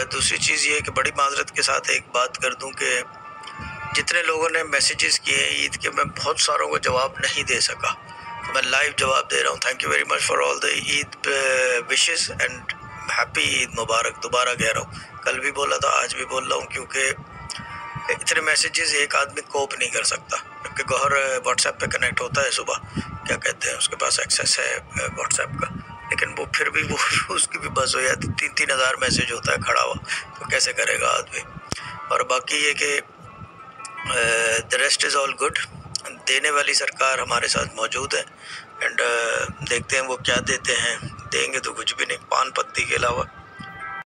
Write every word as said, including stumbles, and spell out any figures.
दूसरी चीज़ ये है कि बड़ी माजरत के साथ एक बात कर दूं कि जितने लोगों ने मैसेजेस किए ईद के, मैं बहुत सारों को जवाब नहीं दे सका, तो मैं लाइव जवाब दे रहा हूँ। Thank you very much for all the Eid wishes and happy Eid Mubarak. दोबारा कह रहा हूँ, कल भी बोला था, आज भी बोल रहा हूँ, क्योंकि इतने मैसेजेस एक आदमी कोप नहीं कर सकता। क्योंकि गौहर व्हाट्सएप पे कनेक्ट होता है सुबह, क्या कहते हैं, उसके पास एक्सेस है व्हाट्सएप का, लेकिन वो फिर भी वो उसकी भी बस हो जाती, तीन तीन हज़ार मैसेज होता है खड़ा हुआ, तो कैसे करेगा आदमी। और बाकी ये कि the rest is all good. देने वाली सरकार हमारे साथ मौजूद है एंड uh, देखते हैं वो क्या देते हैं। देंगे तो कुछ भी नहीं, पान पत्ती के अलावा।